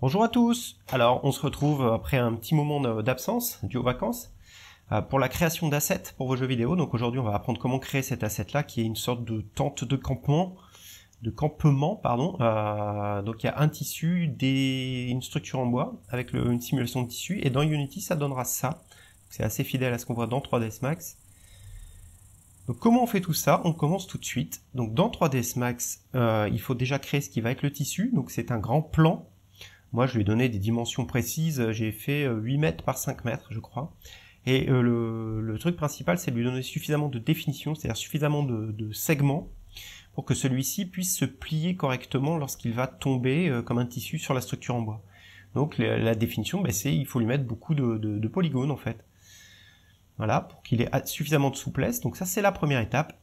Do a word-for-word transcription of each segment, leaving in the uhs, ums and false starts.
Bonjour à tous. Alors, on se retrouve après un petit moment d'absence dû aux vacances euh, pour la création d'assets pour vos jeux vidéo. Donc aujourd'hui, on va apprendre comment créer cet asset-là, qui est une sorte de tente de campement, de campement, pardon. Euh, donc il y a un tissu, des, une structure en bois avec le, une simulation de tissu, et dans Unity, ça donnera ça. C'est assez fidèle à ce qu'on voit dans trois D S Max. Donc comment on fait tout ça? On commence tout de suite. Donc dans trois D S Max, euh, il faut déjà créer ce qui va être le tissu. Donc c'est un grand plan. Moi, je lui ai donné des dimensions précises. J'ai fait huit mètres par cinq mètres, je crois. Et euh, le, le truc principal, c'est de lui donner suffisamment de définition, c'est-à-dire suffisamment de, de segments pour que celui-ci puisse se plier correctement lorsqu'il va tomber euh, comme un tissu sur la structure en bois. Donc la, la définition, ben, c'est il faut lui mettre beaucoup de, de, de polygones en fait. Voilà, pour qu'il ait suffisamment de souplesse. Donc ça, c'est la première étape.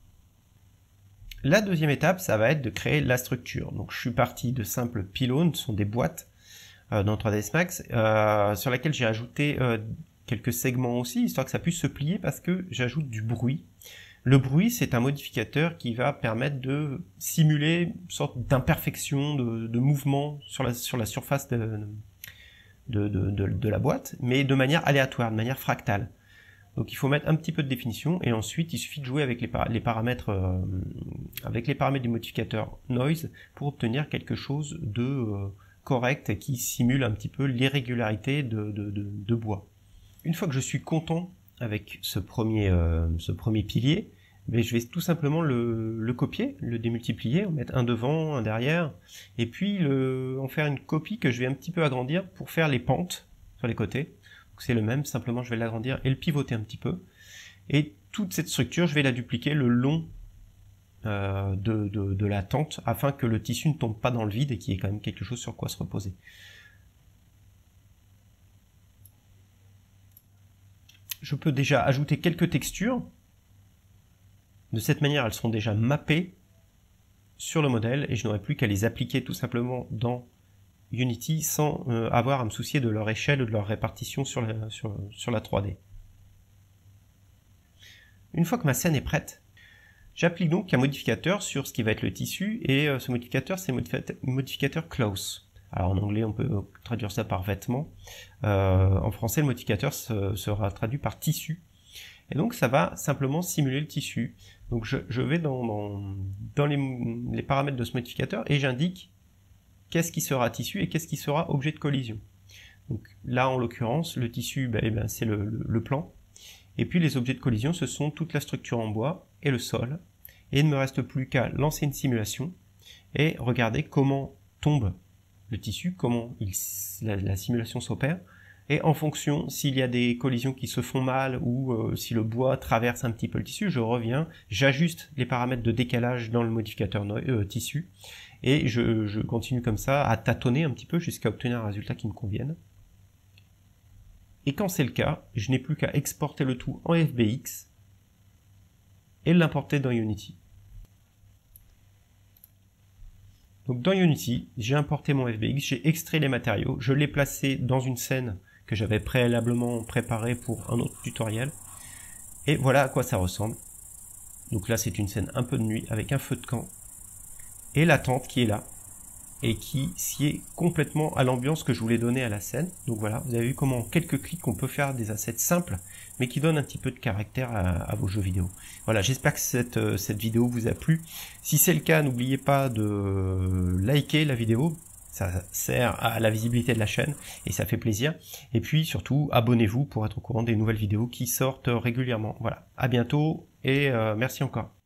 La deuxième étape, ça va être de créer la structure. Donc je suis parti de simples pylônes, ce sont des boîtes euh, dans trois D S Max, euh, sur laquelle j'ai ajouté euh, quelques segments aussi, histoire que ça puisse se plier parce que j'ajoute du bruit. Le bruit, c'est un modificateur qui va permettre de simuler une sorte d'imperfection, de, de mouvement sur la, sur la surface de, de, de, de, de la boîte, mais de manière aléatoire, de manière fractale. Donc il faut mettre un petit peu de définition, et ensuite il suffit de jouer avec les, par les paramètres euh, avec les paramètres du modificateur noise pour obtenir quelque chose de euh, correct et qui simule un petit peu l'irrégularité de, de, de, de bois. Une fois que je suis content avec ce premier, euh, ce premier pilier, mais je vais tout simplement le, le copier, le démultiplier, en mettre un devant, un derrière, et puis le, en faire une copie que je vais un petit peu agrandir pour faire les pentes sur les côtés. C'est le même, simplement je vais l'agrandir et le pivoter un petit peu. Et toute cette structure, je vais la dupliquer le long euh, de, de, de la tente, afin que le tissu ne tombe pas dans le vide et qu'il y ait quand même quelque chose sur quoi se reposer. Je peux déjà ajouter quelques textures. De cette manière, elles seront déjà mappées sur le modèle, et je n'aurai plus qu'à les appliquer tout simplement dans Unity sans euh, avoir à me soucier de leur échelle ou de leur répartition sur la, sur, sur la trois D. Une fois que ma scène est prête, j'applique donc un modificateur sur ce qui va être le tissu, et euh, ce modificateur, c'est le modificateur close. Alors en anglais, on peut traduire ça par vêtement. Euh, en français, le modificateur se, sera traduit par tissu. Et donc ça va simplement simuler le tissu. Donc je, je vais dans, dans, dans les, les paramètres de ce modificateur, et j'indique qu'est-ce qui sera tissu et qu'est-ce qui sera objet de collision. Donc là, en l'occurrence, le tissu, ben, eh ben, c'est le, le, le plan. Et puis les objets de collision, ce sont toute la structure en bois et le sol. Et il ne me reste plus qu'à lancer une simulation et regarder comment tombe le tissu, comment il, la, la simulation s'opère. Et en fonction, s'il y a des collisions qui se font mal, ou euh, si le bois traverse un petit peu le tissu, je reviens, j'ajuste les paramètres de décalage dans le modificateur euh, tissu, et je, je continue comme ça à tâtonner un petit peu jusqu'à obtenir un résultat qui me convienne. Et quand c'est le cas, je n'ai plus qu'à exporter le tout en F B X et l'importer dans Unity. Donc dans Unity, j'ai importé mon F B X, j'ai extrait les matériaux, je l'ai placé dans une scène que j'avais préalablement préparée pour un autre tutoriel, et voilà à quoi ça ressemble. Donc là, c'est une scène un peu de nuit avec un feu de camp et la tente qui est là et qui sied complètement à l'ambiance que je voulais donner à la scène. Donc voilà, vous avez vu comment en quelques clics on peut faire des assets simples mais qui donnent un petit peu de caractère à, à vos jeux vidéo. Voilà, j'espère que cette, cette vidéo vous a plu. Si c'est le cas, n'oubliez pas de liker la vidéo, ça sert à la visibilité de la chaîne et ça fait plaisir. Et puis surtout, abonnez-vous pour être au courant des nouvelles vidéos qui sortent régulièrement. Voilà, à bientôt et euh, merci encore.